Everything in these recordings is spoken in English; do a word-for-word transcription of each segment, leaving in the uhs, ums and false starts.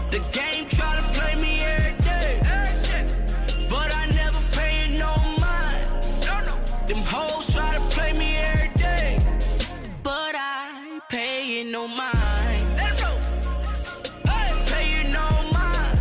The game try to play me every day, but I never pay it no mind. Them hoes try to play me every day, but I pay it no mind. Pay it no mind.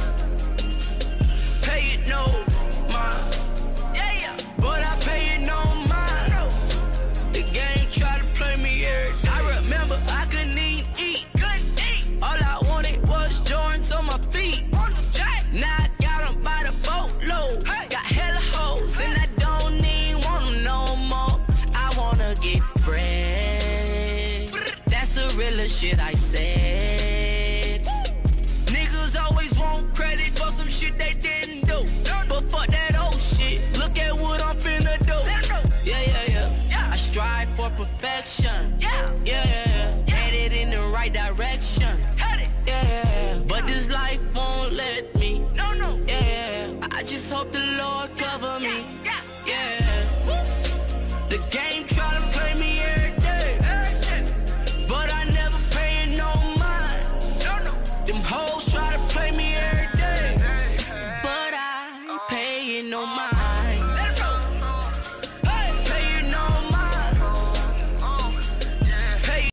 Pay it no mind. But I pay it no mind. The game try to play me every day. I remember I couldn't even eat. All I wanted was Jordans on my feet. Now I got them by the boatload. Got hella hoes and I don't even want them no more. I wanna get bread. That's the realest shit I said. Niggas always want credit for some shit they didn't do. But fuck that old shit. Look at what I'm finna do. Yeah, yeah, yeah. I strive for perfection. Yeah, yeah, yeah. Headed in the right direction. Yeah, but this life won't let me. No, no. Yeah, I just hope the Lord cover me. Yeah, the game.